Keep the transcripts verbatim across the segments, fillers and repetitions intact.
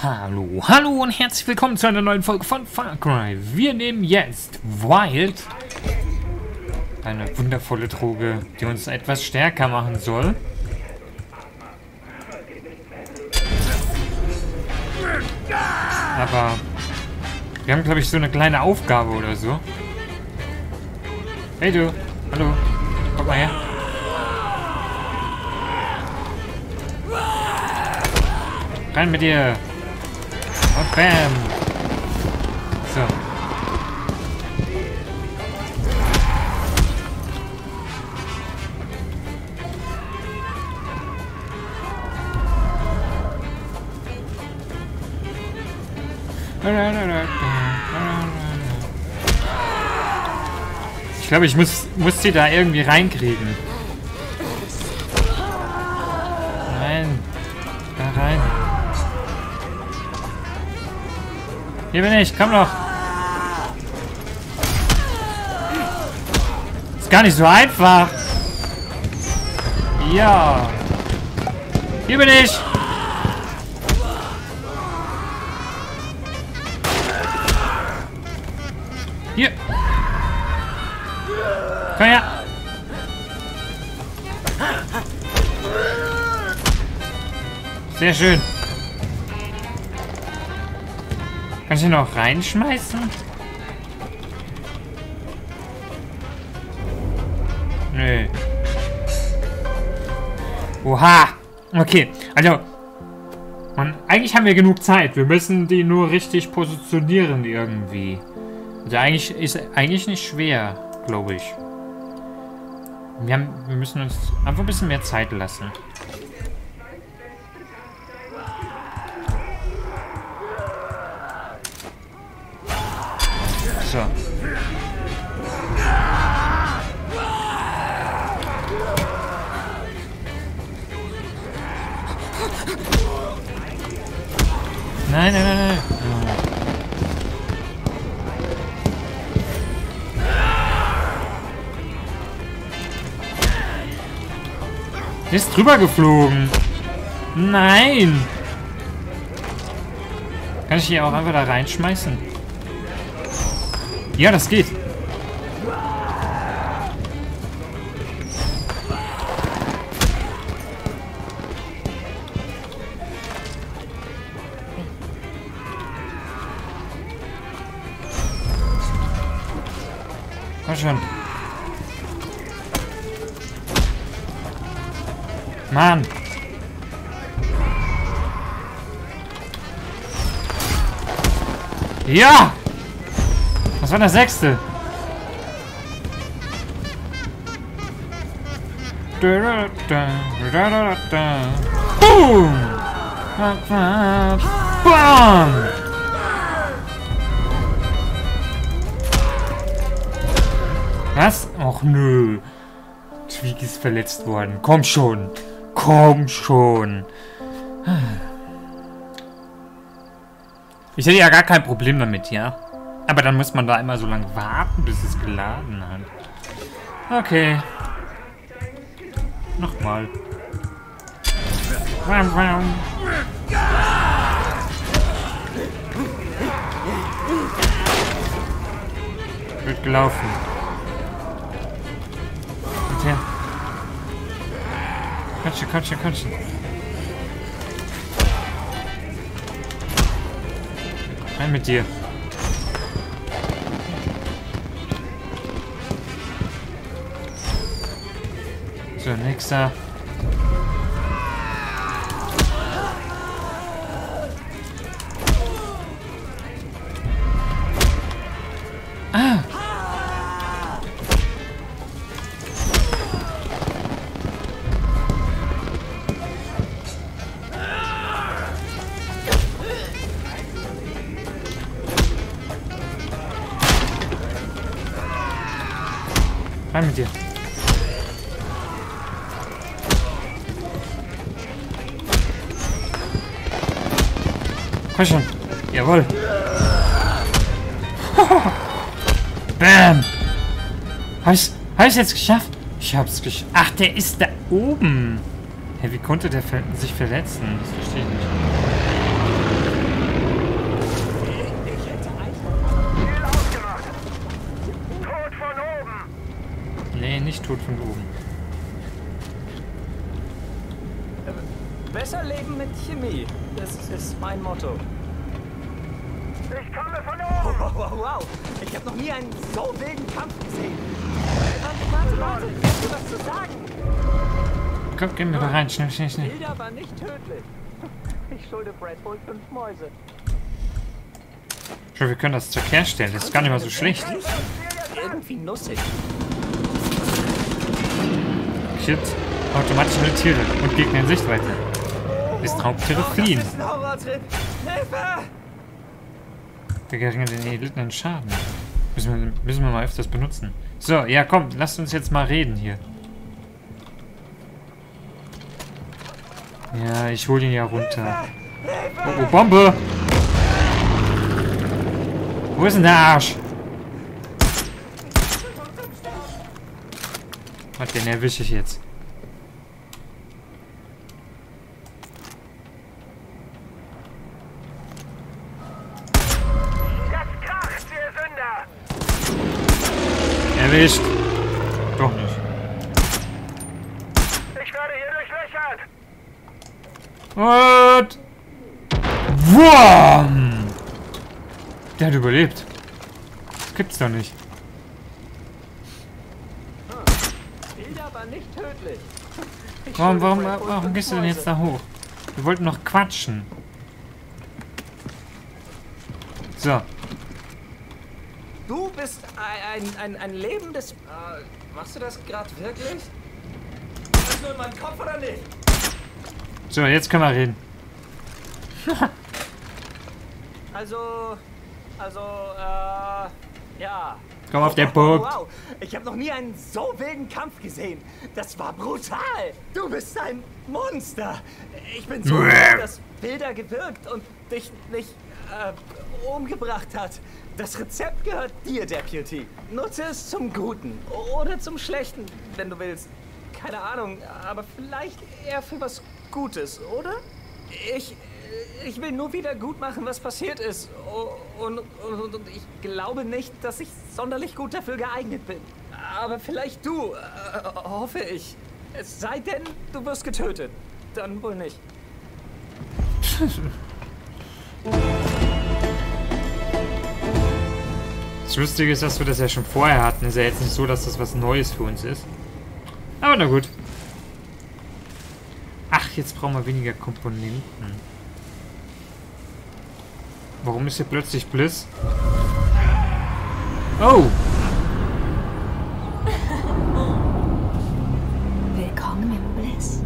Hallo, hallo und herzlich willkommen zu einer neuen Folge von Far Cry. Wir nehmen jetzt Wild, eine wundervolle Droge, die uns etwas stärker machen soll. Aber wir haben, glaube ich, so eine kleine Aufgabe oder so. Hey du, hallo, komm mal her. Rein mit dir. Und bam. So. Ich glaube, ich muss, muss sie da irgendwie reinkriegen. Nein. Da rein. Hier bin ich, komm doch. Ist gar nicht so einfach. Ja. Hier bin ich. Hier. Komm her. Sehr schön. Kann ich ihn noch reinschmeißen? Nö. Oha. Okay. Also. Man, eigentlich haben wir genug Zeit. Wir müssen die nur richtig positionieren irgendwie. Also eigentlich ist eigentlich nicht schwer, glaube ich. Wir, haben, wir müssen uns einfach ein bisschen mehr Zeit lassen. So. Nein, nein, nein, nein. Der ist drüber geflogen. Nein. Kann ich hier auch einfach da reinschmeißen? Ja, das geht. Komm schon. Mann. Ja! Das war der sechste. Boom! Bam! Was? Och nö. Tweak ist verletzt worden. Komm schon. Komm schon. Ich hätte ja gar kein Problem damit, ja. Aber dann muss man da immer so lange warten, bis es geladen hat. Okay. Nochmal. Wird gelaufen. Und her. Kotschen, kotschen, kotschen. Rein mit dir. So, nächster. Ah! Rein mit dir. Komm schon. Jawohl. Bam. Habe ich es jetzt geschafft? Ich habe es geschafft. Ach, der ist da oben. Hey, wie konnte der sich verletzen? Das verstehe ich nicht. Nee, nicht tot von oben. Besser leben mit Chemie. Das ist mein Motto. Ich komme von oben! Wow, wow, wow. Ich habe noch nie einen so wilden Kampf gesehen. Warte, warte, warte. Ich hab dir was zu sagen. Komm, gehen wir da rein. Schnell, schnell, schnell. Bilder war nicht tödlich. Ich schulde Brad wohl fünf Mäuse. Schon, wir können das zur Kehr stellen. Das ist gar nicht mal so schlecht. Irgendwie nussig. Shit. Automatisch alle Tiere und Gegner in Sichtweite. Bis Raubtiere fliehen. Das ist ein Horrortrip. Hilfe! Wir geringen den erlittenen Schaden. Müssen wir, müssen wir mal öfters benutzen. So, ja komm, lasst uns jetzt mal reden hier. Ja, ich hol ihn ja runter. Oh, oh, Bombe! Wo ist denn der Arsch? Was, den erwische ich jetzt. Das kracht, ihr Sünder! Erwischt. Doch nicht. Ich werde hier durchlöchert! Und... Wurm! Der hat überlebt. Das gibt's doch nicht. Bilder war nicht tödlich. Ich Warum, schulde warum, Brad wohl warum fünf gehst du denn Mäuse. jetzt da hoch? Wir wollten noch quatschen. So. Du bist ein, ein, ein, ein lebendes... Äh, machst du das gerade wirklich? Ist das nur in meinem Kopf oder nicht? So, jetzt können wir reden. Also... Also, äh... Ja. Komm auf den Wow, Punkt. wow. Ich habe noch nie einen so wilden Kampf gesehen. Das war brutal. Du bist ein Monster. Ich bin so froh, dass Bilder gewirkt und dich nicht äh, umgebracht hat. Das Rezept gehört dir, Deputy. Nutze es zum Guten oder zum Schlechten, wenn du willst. Keine Ahnung, aber vielleicht eher für was Gutes, oder? Ich, ich will nur wieder gut machen, was passiert ist. Und, und, und ich glaube nicht, dass ich sonderlich gut dafür geeignet bin. Aber vielleicht du, äh, hoffe ich. Es sei denn, du wirst getötet. Dann wohl nicht. Das Lustige ist, dass wir das ja schon vorher hatten. Ist ja jetzt nicht so, dass das was Neues für uns ist. Aber na gut. Ach, jetzt brauchen wir weniger Komponenten. Warum ist hier plötzlich Bliss? Oh! Willkommen im Bliss.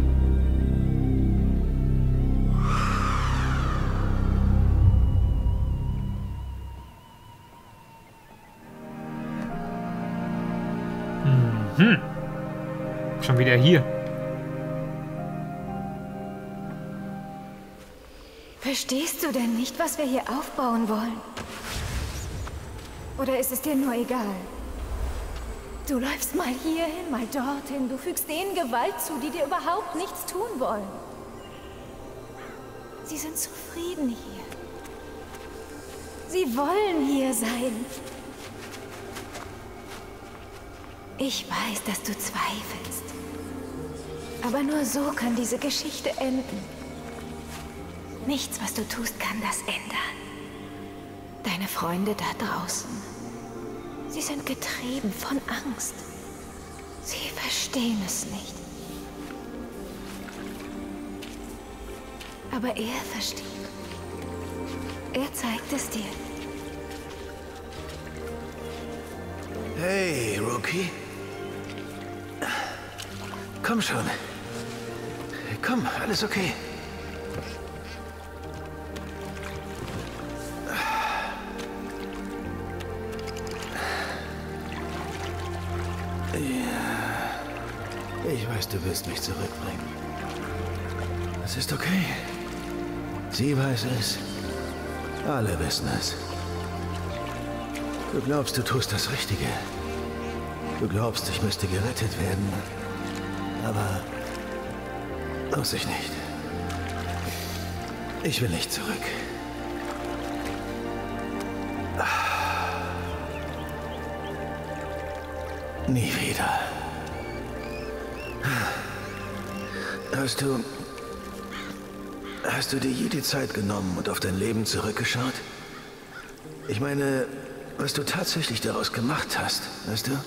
Hm. Schon wieder hier. Verstehst du denn nicht, was wir hier aufbauen wollen? Oder ist es dir nur egal? Du läufst mal hierhin, mal dorthin. Du fügst denen Gewalt zu, die dir überhaupt nichts tun wollen. Sie sind zufrieden hier. Sie wollen hier sein. Ich weiß, dass du zweifelst. Aber nur so kann diese Geschichte enden. Nichts, was du tust, kann das ändern. Deine Freunde da draußen, sie sind getrieben von Angst. Sie verstehen es nicht. Aber er versteht. Er zeigt es dir. Hey, Rookie. Komm schon. Komm, alles okay. Ja, ich weiß, du wirst mich zurückbringen. Es ist okay. Sie weiß es. Alle wissen es. Du glaubst, du tust das Richtige. Du glaubst, ich müsste gerettet werden. Aber muss ich nicht. Ich will nicht zurück. Nie wieder. Hast du... Hast du dir je die Zeit genommen und auf dein Leben zurückgeschaut? Ich meine, was du tatsächlich daraus gemacht hast, weißt du?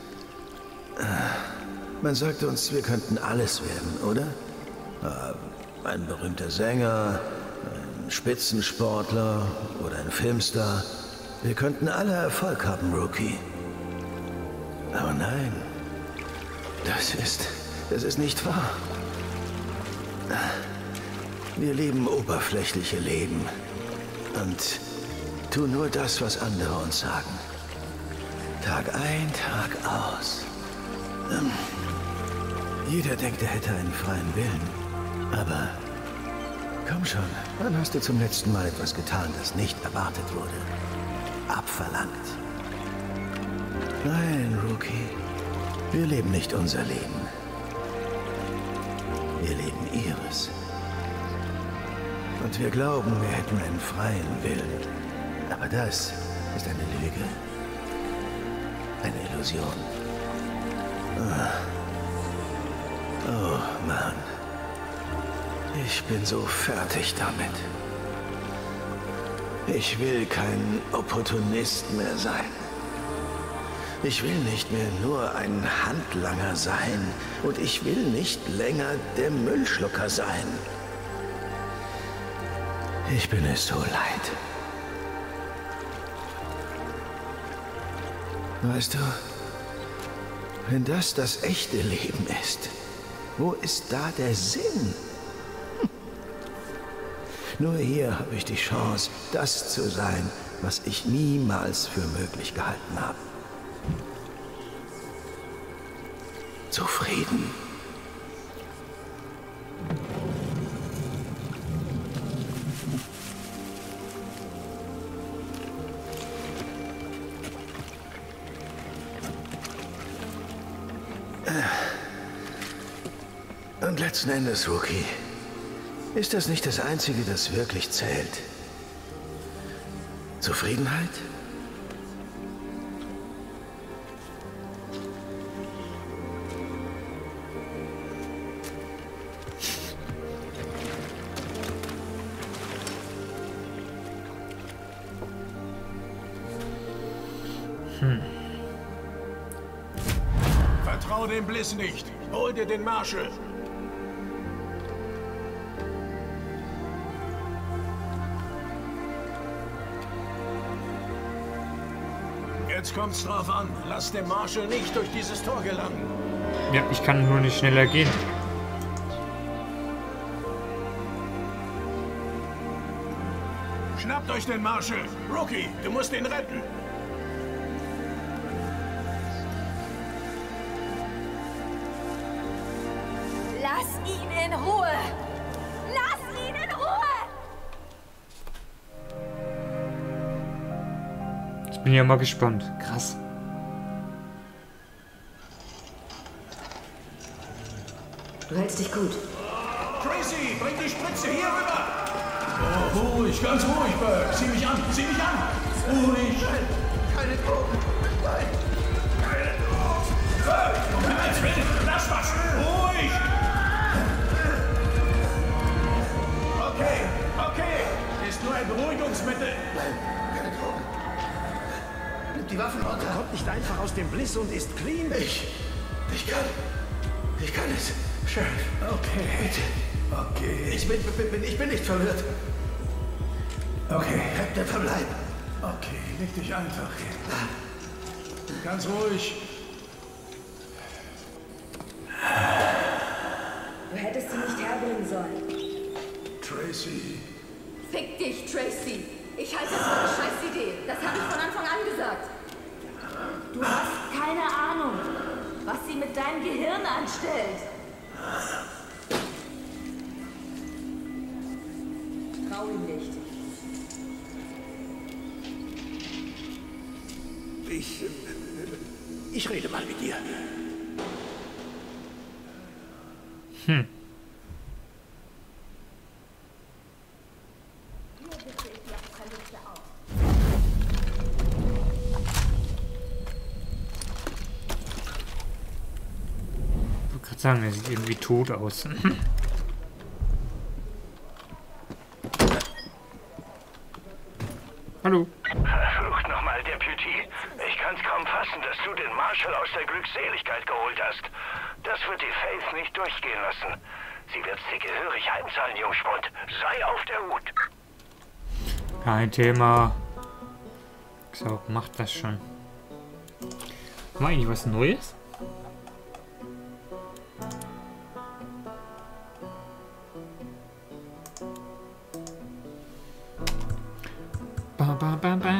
Man sagte uns, wir könnten alles werden, oder? Ein berühmter Sänger, ein Spitzensportler oder ein Filmstar. Wir könnten alle Erfolg haben, Rookie. Aber nein, das ist... das ist nicht wahr. Wir leben oberflächliche Leben und tun nur das, was andere uns sagen. Tag ein, Tag aus. Ähm, jeder denkt, er hätte einen freien Willen. Aber komm schon, wann hast du zum letzten Mal etwas getan, das nicht erwartet wurde? Abverlangt. Nein, Rookie. Wir leben nicht unser Leben. Wir leben ihres. Und wir glauben, wir hätten einen freien Willen. Aber das ist eine Lüge. Eine Illusion. Oh, Mann. Ich bin so fertig damit. Ich will kein Opportunist mehr sein. Ich will nicht mehr nur ein Handlanger sein. Und ich will nicht länger der Müllschlucker sein. Ich bin es so leid. Weißt du, wenn das das echte Leben ist, wo ist da der Sinn? Hm. Nur hier habe ich die Chance, das zu sein, was ich niemals für möglich gehalten habe. Zufrieden. Und letzten Endes, Rookie, ist das nicht das Einzige, das wirklich zählt? Zufriedenheit? Hm. Vertrau dem Bliss nicht. Hol dir den Marshall. Jetzt kommt's drauf an. Lass den Marshall nicht durch dieses Tor gelangen. Ja, ich kann nur nicht schneller gehen. Schnappt euch den Marshall. Rookie, du musst ihn retten. Lass ihn in Ruhe! Lass ihn in Ruhe! Ich bin ja mal gespannt. Krass. Du hältst dich gut. Tracy, bring die Spritze hier rüber. Oh, ruhig, ganz ruhig, Burke. Zieh mich an, zieh mich an. Ruhig. Keine Drogen. Nein. Keine Drogen. Burke, um Himmels Willen, lass was. Ruhig. Okay, okay. Ist nur ein Beruhigungsmittel. Nein, keine Drogen. Nimm die Waffen runter. Kommt nicht einfach aus dem Bliss und ist clean. Ich. Ich kann. Ich kann es. Sheriff. Okay. Bitte. Okay. Ich bin, bin, ich bin nicht verwirrt. Okay. Captain, verbleib. Okay, leg dich einfach hin. Ganz ruhig. Du hättest sie nicht herbringen sollen. Tracy. Fick dich, Tracy. Ich halte das für eine scheiß Idee. Das habe ich von Anfang an gesagt. Du hast keine Ahnung, was sie mit deinem Gehirn anstellt. Trau ihm nicht. Ich. Ich rede mal mit dir. Hm. wollte gerade sagen, er sieht irgendwie tot aus. Hallo. Verflucht nochmal, Deputy. Ich kann's kaum fassen, dass du den Marshall aus der Glückseligkeit geholt hast. Das wird die Faith nicht durchgehen lassen. Sie wird's dir gehörig heimzahlen, Jungspund. Sei auf der Hut. Kein Thema. So, macht das schon. Haben wir eigentlich was Neues? Ba, ba, ba, ba.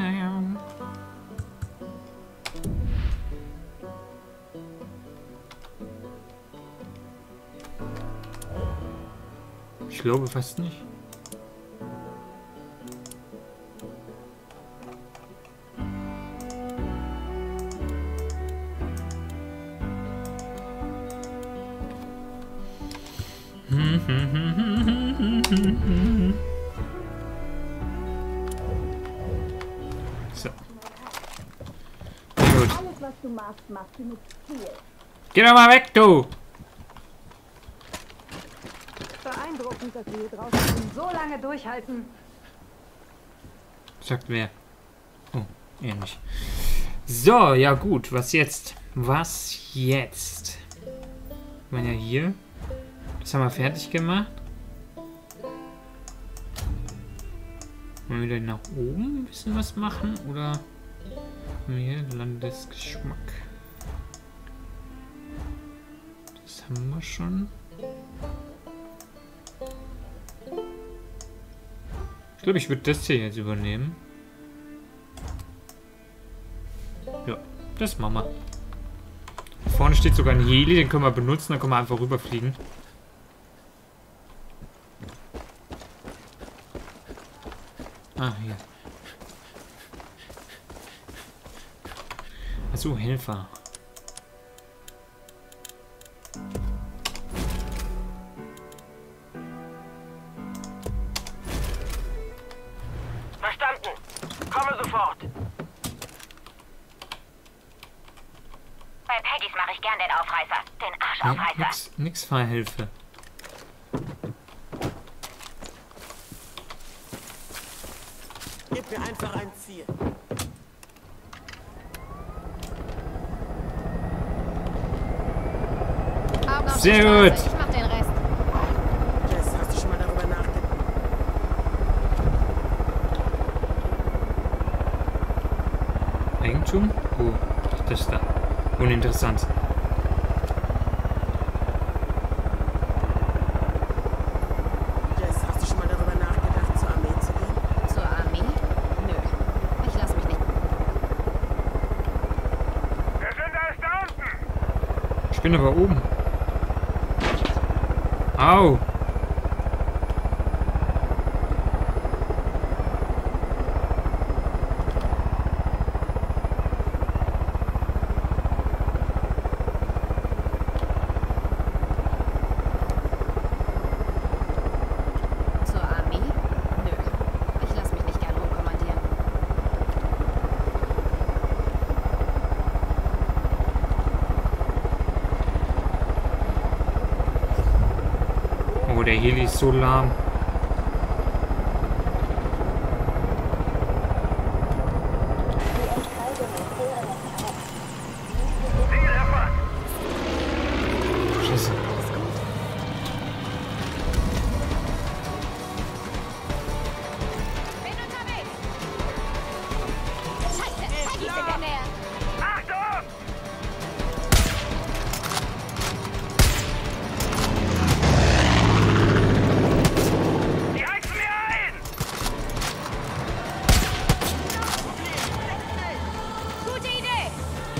Ich glaube fast nicht. So. Na gut. Alles, was du machst, machst du mit Ziel. Geh doch mal weg, du! Beeindruckend, dass wir hier draußen so lange durchhalten. Sagt wer? Oh, er nicht. So, ja gut. Was jetzt? Was jetzt? Ich meine ja hier. Das haben wir fertig gemacht. Wollen wir wieder nach oben ein bisschen was machen? Oder hier Landesgeschmack. Das haben wir schon. Ich glaube, ich würde das hier jetzt übernehmen. Ja, das machen wir. Vorne steht sogar ein Heli, den können wir benutzen, dann können wir einfach rüberfliegen. Ah, hier. Achso, Helfer. Verstanden. Komme sofort. Bei Peggys mache ich gern den Aufreißer. Den Ja, Arschaufreißer. nix, nix Fahrhilfe. Gib mir einfach ein Ziel. Sehr gut. Ich mach den Rest. Jess, hast du schon mal darüber nachgedacht? Eigentum? Oh, das da. Uninteressant. Jess, hast du schon mal darüber nachgedacht, zur Armee zu gehen? Zur Armee? Nö. Ich lass mich nicht. Der Sünder ist da unten. Ich bin aber oben. Au! Zur Armee? Nö. Ich lass mich nicht gern rumkommandieren. Oh, der Heli ist so lahm. Ziel erfasst. Scheiße. Bin unterwegs! Scheiße! Peggy ist in der Nähe! Achtung! Die heizen mir ein! Gute Idee!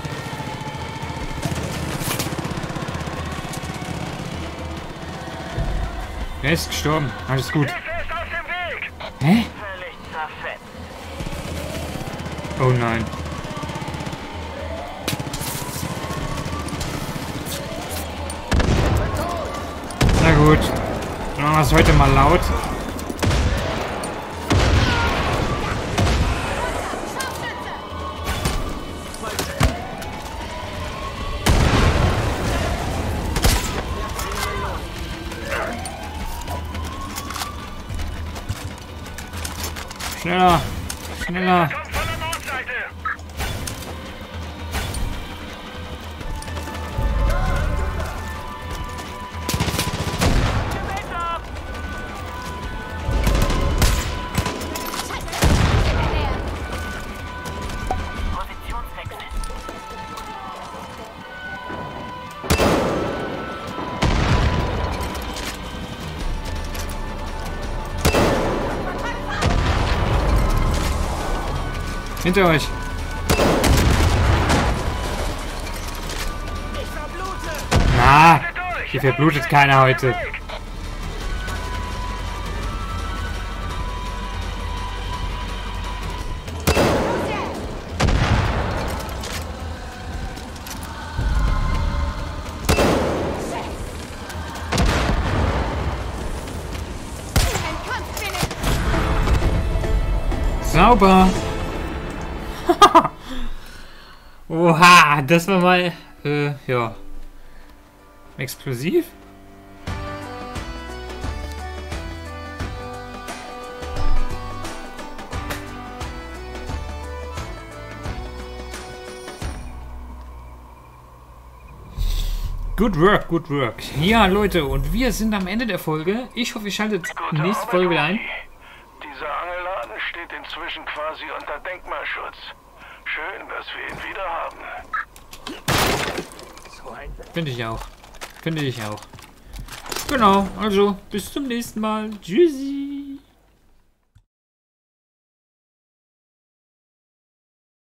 Er ist gestorben. Alles gut. Hilfe ist auf dem Weg! Hä? Völlig zerfetzt. Oh nein. Na gut. Dann machen wir es heute mal laut. Schneller. Schneller. Kommt von der Nordseite. Positionswechsel. Hinter euch. Na, hier verblutet keiner heute. Sauber. Oha, das war mal, äh, ja, explosiv. Good work, good work. Ja, Leute, und wir sind am Ende der Folge. Ich hoffe, ihr schaltet Gute nächste Arbeit, Folge wieder ein. Rudi. Dieser Angelladen steht inzwischen quasi unter Denkmalschutz. Schön, dass wir ihn wieder haben. Finde ich auch. Finde ich auch. Genau, also bis zum nächsten Mal. Tschüssi.